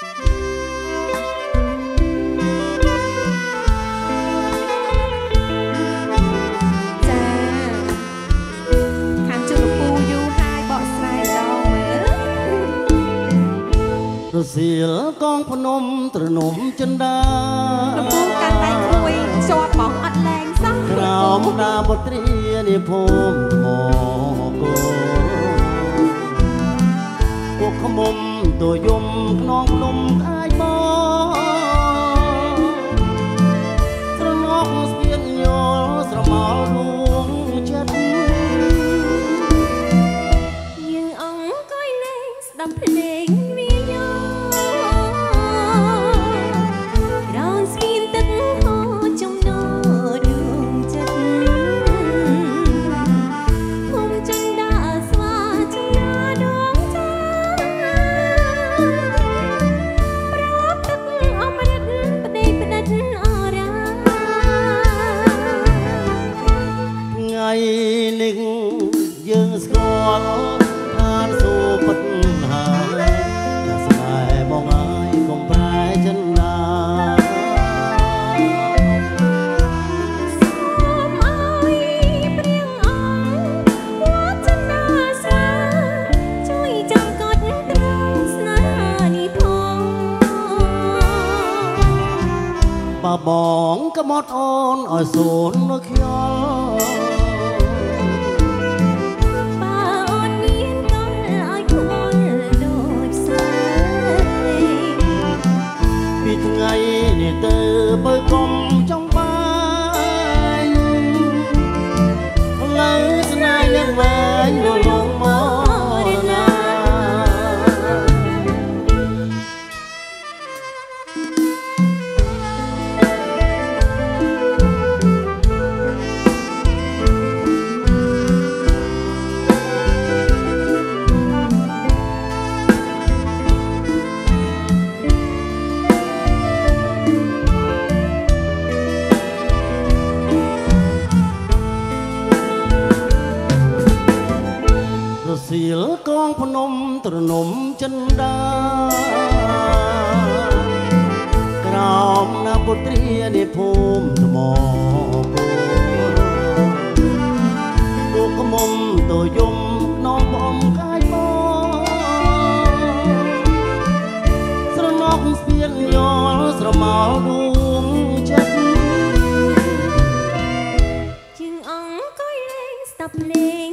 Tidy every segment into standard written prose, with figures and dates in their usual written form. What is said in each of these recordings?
เสียกองพนมตระหนมจันดาลำพูกันได้คุยจอดมองอัดแรงซ้ำกล่าวมุกดาบทเรียนนิพนธ์หมอโกพวกขมมตัวยมน้องนมอายบอสระนอกเสียนโยสระมาลวงจัดยืงอ่องก้อยเล่งดำเพลงบองก็มอดอ่อนอ่อยโซนนักยอป้าอ่อนเนียนก็ลอยคนโดดใส่ปีทั้งไงนี่เตอเปิดกลมจ้องไปเลยสนายยังแหวนอยู่ลงมอเสียกองพนมตระหนมจันดากรามนาบุตรีในภูมิธมโกบุกมมตัวยมน้องบอมกายบอสระนอกเสียนยอสระมาดวงจันจึงอ่องก้อยเล่งสับเลง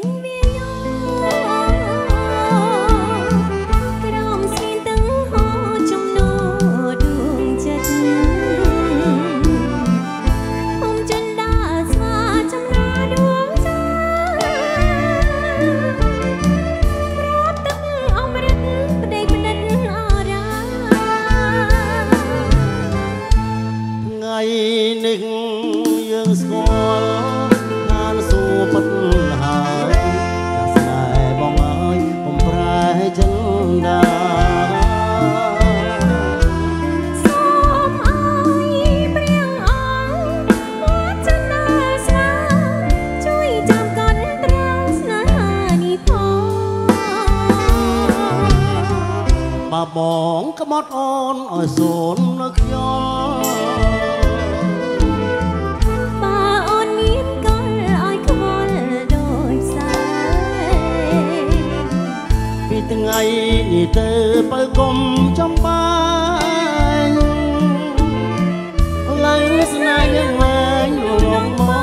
บองก็มอดอ่อนอ่อยโซนนักยอป้าอ่อนเนียนก็ลอยคนโดดใส่ปีตั้งไงนี่เตอเปิดกลมจ้องไปเลยสนายยังแหวนอยู่ลงมอ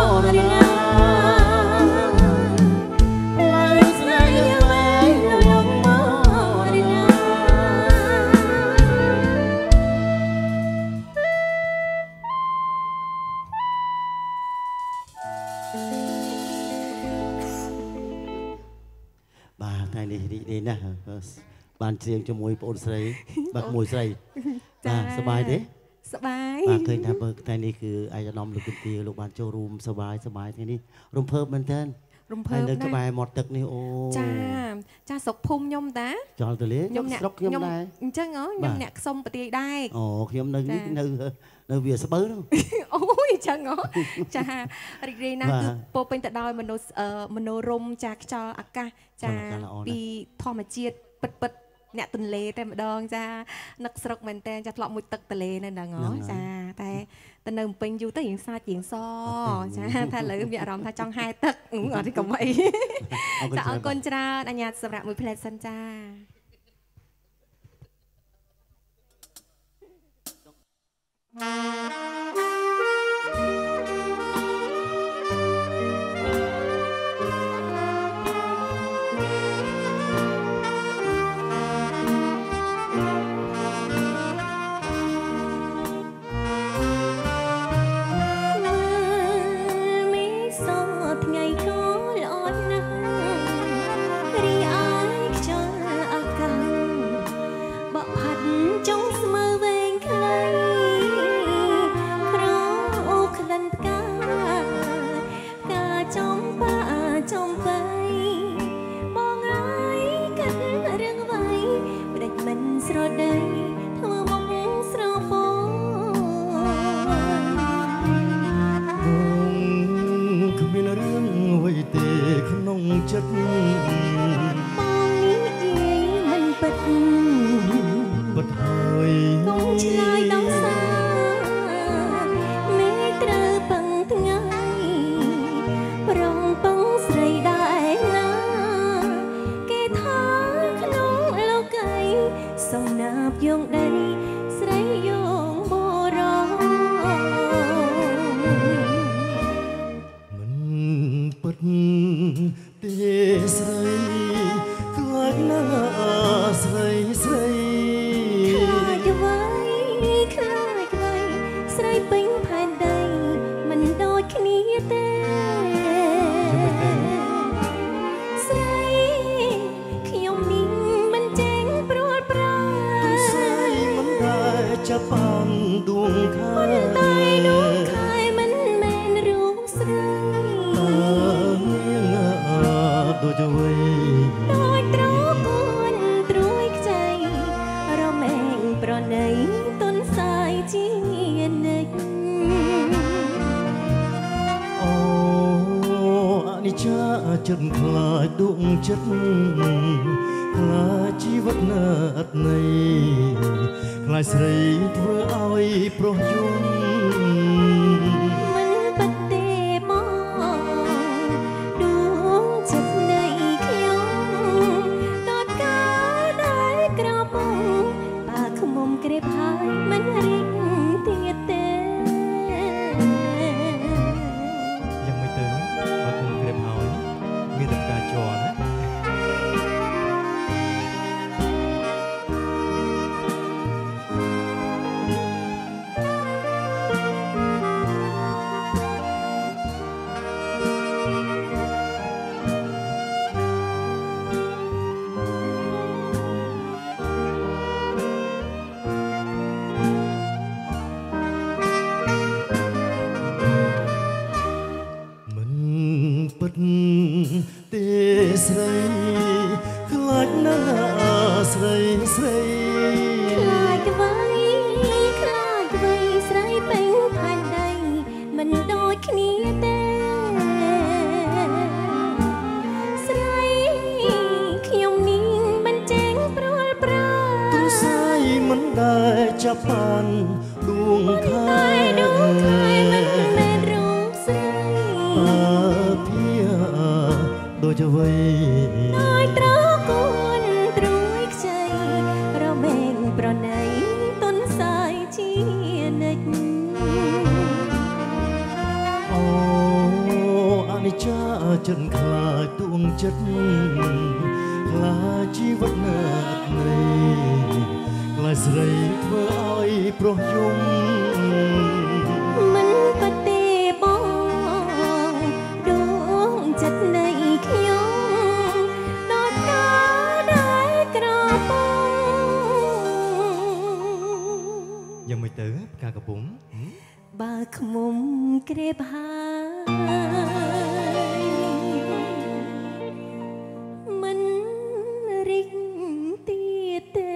ดีนะบ้านเชียงจมวยปนใส่บักมวยใส่สบายเด้สบายเคยทำเบิกแต่นี่คือไอ้นอมลูกกุตีลูกบ้านโจรูมสบายทีนี้รุมเพิ่มมันเต้นรุมเพิ่มเดินกระบายหมดตึกนี่โอ้จ้าสกพุ่มยมตาจอตัวเล็กยมสกยมได้จังเหรอยมเนี่ยส้มปฏิได้โอ้ยมนึงនៅវាស្បើអូយចឹងហ៎ចារីករាយណាស់គឺពោពេញទៅដោយមនោរម្យចាខ្យល់អាកាសចាពីធម្មជាតិពិតអ្នកទន្លេតែម្ដងចានឹកស្រុកមែនតើចាធ្លាប់មួយទឹកទន្លេនៅហ្នឹងហ៎ចាតែទៅនៅពេញយូរទៅរៀងសាច់រៀងសចាថាលើមានអារម្មណ៍ថាចង់ហែទឹកអត់ទេកុំអីចាអរគុណច្រើនអញ្ញាតសម្រាប់មួយផ្លែសិនចាចិត្តខ្លាចដួងចិត្តខ្លាចជីវិតណាត់ន័យខ្លាចស្រីធ្វើឲ្យប្រុសយំមិនបាត់ទេបងដួងចិត្តនៃខ្ញុំដល់កាលដែលក្រមុំបាខ្មុំក្រេបហើយមិនរីកទៀតទេយ៉ាងមិនទៅបាខ្មុំក្រេបហើយមានតែការជន់ណាទេស្រីខ្លាចណាស់ស្រីស្រីខ្លាចអ្វីស្រីពេញផែនដីមិនដូចគ្នាទេស្រីខ្ញុំនេះមិនចេញព្រួលប្រាទូស្រីមិនដែលចាប់បានដួងខែមិនមែនរូបស្រីដូចអ្វីដោយត្រូវគួនត្រួយខ្ចីរមែងប្រណីទុនសាយជានិច្ចអូអនិច្ចាចិត្តខ្លាចដួងចិត្តខ្លាចជីវិតណាត់ន័យខ្លាចស្រីធ្វើឲ្យប្រុសយំមិនបាត់ទេបងដួងចិត្តនៃខ្ញុំដល់កាលដែលក្រពុំយ៉ាងមិនទៅផ្កាកំពុំបើខ្មុំក្រេបហើយមិនរីកទៀតទេ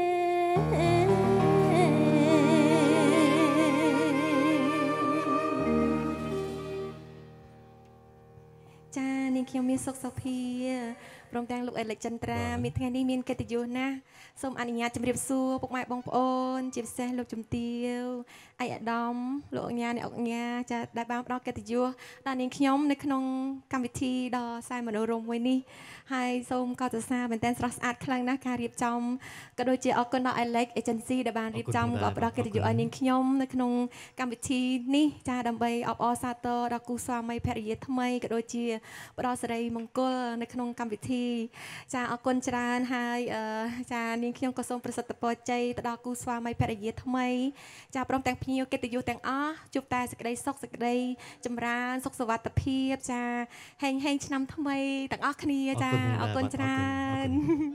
ចានាងខ្ញុំខ្ញុំមានសុខសុភាព្រមទាំងលោកអេលិចចន្ទ្រាមានថ្ងៃនេះមានកិត្តិយសណាស់សូមអនុញ្ញាតជម្រាបសួរពុកម៉ែបងប្អូនជាពិសេសលោកជំទាវឯកឧត្តមលោកអញ្ញាអ្នកអុកញ៉ាចាដែលបានផ្ដល់កិត្តិយសដល់នាងខ្ញុំនៅក្នុងកម្មវិធីដ៏សែនមនោរម្យមួយនេះហើយសូមកោតសរសើរមែនទែនស្រស់ស្អាតខ្លាំងណាស់ការរៀបចំក៏ដូចជាអរគុណដល់ Alex Agency ដែលបានរៀបចំក៏ផ្ដល់កិត្តិយសឲ្យនាងខ្ញុំនៅក្នុងកម្មវិធីនេះចាដើម្បីអបអរសាទរដល់គូស្វាមីភរិយាថ្មីក៏ដូចជាផ្ដល់សិរីមង្គលនៅក្នុងកម្មវិធីចាអរគុណច្រើនហើយចានាងខ្ញុំក៏សូមប្រសិទ្ធពរជ័យទៅដល់គូស្វាមីភរិយាថ្មីចាព្រមទាំងភ្ញៀវកិត្តិយសទាំងអស់ជួបតែសេចក្តីសុខសេចក្តីចម្រើនសុខសុវត្ថិភាពចាហេងឆ្នាំថ្មីទាំងអស់គ្នាចាអរគុណច្រើន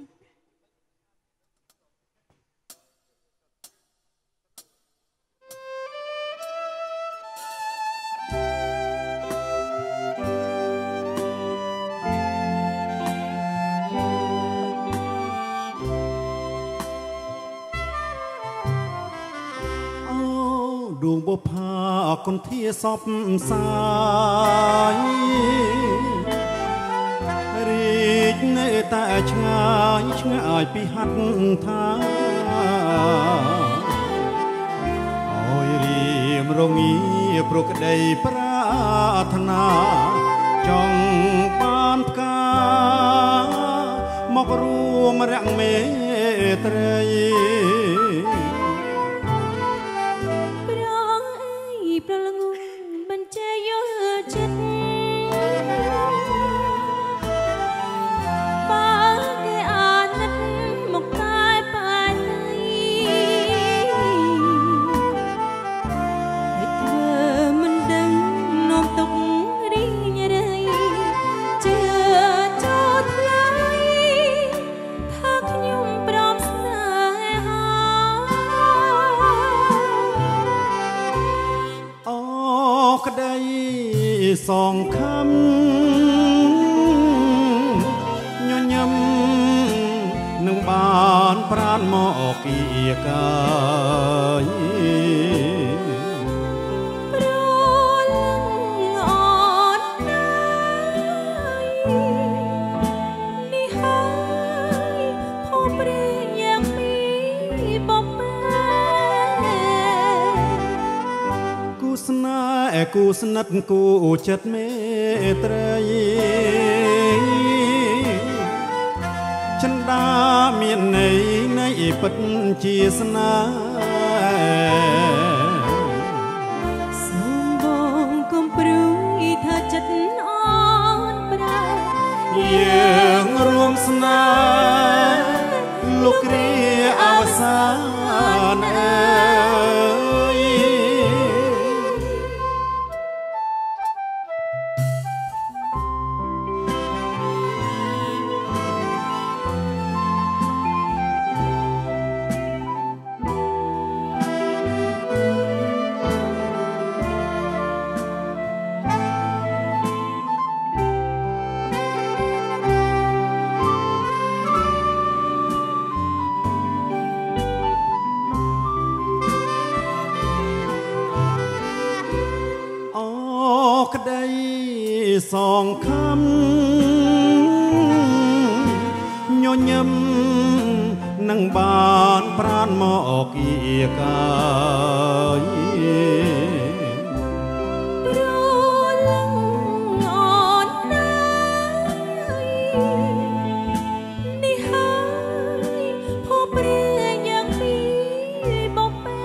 ដួងបុផាគន្ធាសពសាយរីកនៅតែឆ្ងាយឆ្ងាយពីហັດថាអើយរៀមរងាប្រក្តីប្រាថ្នាចង់បានផ្កាមករួមរាក់មេត្រីប្រលងបញ្ជាយល់ចិត្តបើគេអាណិតមកតែបែរណៃធ្វើមិនដឹងនាំទុករីងរៃជឿចូលថ្លៃថាខ្ញុំព្រមស្នេហាក្តីសងខំញញឹមនឹងបានប្រានមកគៀកាយប្រលឹងអត់ណាយនេះហើយភពព្រាយ៉ាងពីបបែគូស្នេហ៍គូស្និទ្ធគូចិត្តមេត្រីចិន្តាមានន័យនៃពិតជាស្នេហ៍សូមបងកុំព្រួយថាចិត្តអន់ប្រាយើងរួមស្នេហ៍លោកគ្រាអវសានអើយក្តីសងខំញញឹមនឹងបានប្រានមកគៀកាយប្រលឹងអត់ណាយនេះហើយភពព្រាយ៉ាងពីបបែ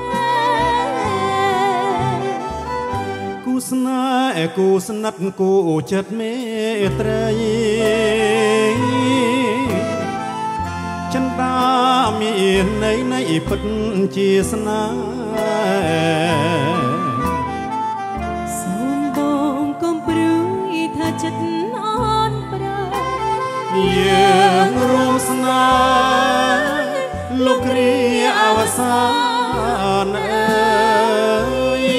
គូស្នេហ៍គូស្និទ្ធគូចិត្តមេត្រីចិន្តាមានន័យនៃពិតជាស្នេហ៍សូមបងកុំព្រួយថាចិត្តអន់ប្រាយើងរួមស្នេហ៍លោកគ្រាអវសានអើយ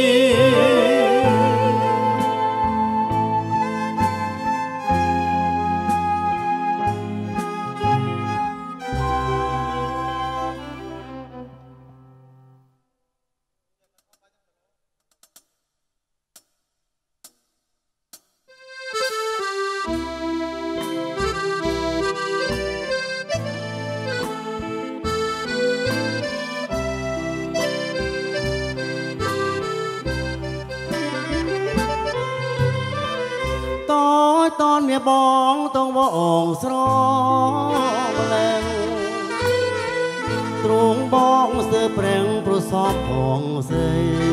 នមានបងតងបងស្រលែងទ្រង់បងស្ទើរប្រេងប្រសពផងស្រី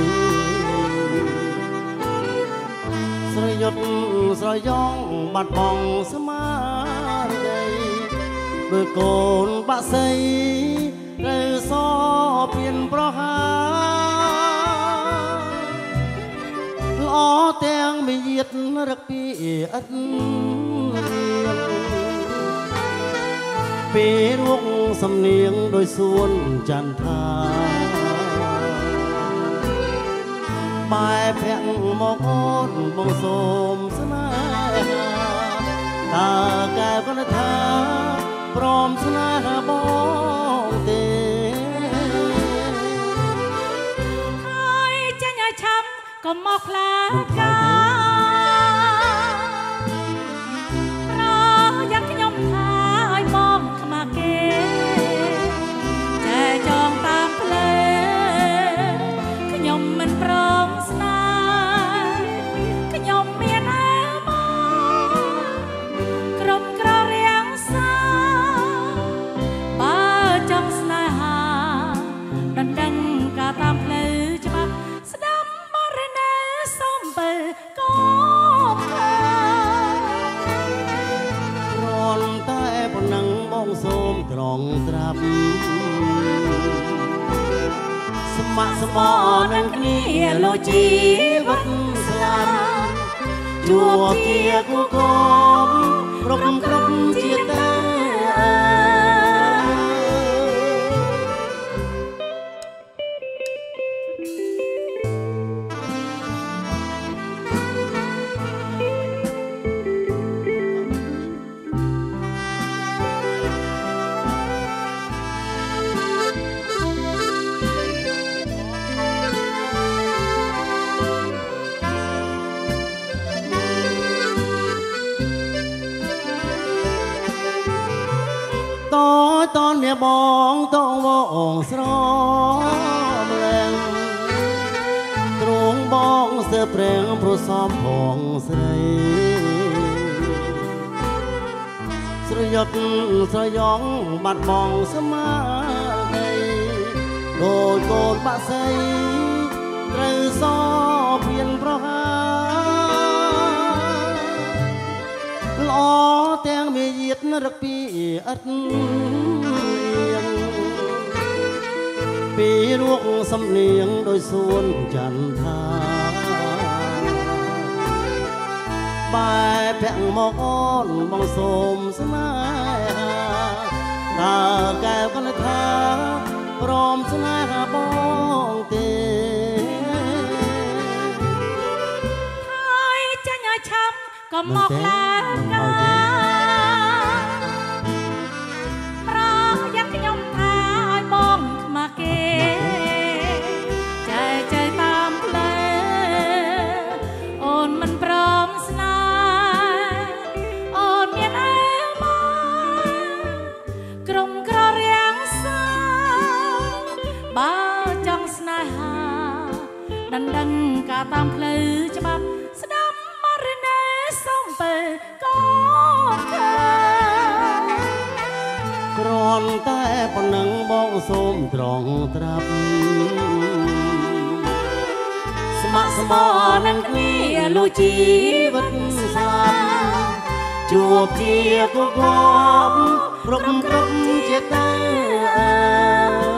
ស្រយុទ្ធស្រយ៉ងបាត់បង់ស្មារតីដូចកូនបាក់សីត្រូវសពៀនប្រហាល្អទាំងមាយាទរឹកពីឥតពេលរួកសំនៀងដោយសួនចន្ទថាបែបភ័ក្រមកអូនបងសូមស្នេហាតើកែវកណថាព្រមស្នេហាបងទេហើយចាញ់ឲ្យឆាប់ក៏មកផ្លាកាប្រយ៉ាងខ្ញុំថាឲ្យបងខ្មាស់គេតែចងតាមផ្លេខ្ញុំមិនព្រមស្នេហ៍ខ្ញុំមានអើមកក្រុមក្ររៀងសាបើចង់ស្នេហាដណ្ដឹងការតាមផ្លូវច្បាប់ស្ដាប់បរិណេសុំបើក៏រាល់តែប៉ុណ្ណឹងបងសូមត្រង់ត្រាប់ស្ម័គ្រស្មោនឹងគ្នាលោកជីវិតស្លាប់ជួបជាគូកបគ្រប់ជាតាតនមានបងតងបងស្រលែងទ្រង់បងស្ទើរប្រេងប្រសំផងស្រីស្រយុទ្ធស្រយ៉ងបាត់បង់ស្មារតីដូចកូនបាក់សីត្រូវសពៀនប្រហាល្អទាំងមាយាទរឹកពីឥតពីរួកសំនៀងដោយសួនចន្ទថាបែបភ័ក្រមកអូនបងសូមស្នេហាតើកែវកណថាព្រមស្នេហាបងទេហើយចាញ់ឲ្យឆាប់ក៏មកឡាកាប្រយ៉ាងខ្ញុំថាឲ្យបងខ្មាស់គេចែតាមផ្លេអូនមិនព្រមស្នេហ៍អូនមានអើមកក្រុមក្ររៀងសាបើចង់ស្នេហាដណ្ដឹងការតាមផ្លូវច្បាប់ស្ដាប់បរិណេសុំបើក៏គ្រាន់តែប៉ុណ្ណឹងបងសូមត្រង់ត្រាប់ស្ម័គ្រស្មោនឹងគ្នាលោកជីវិតស្លាប់ជួបជាគូកបគ្រប់ជាតា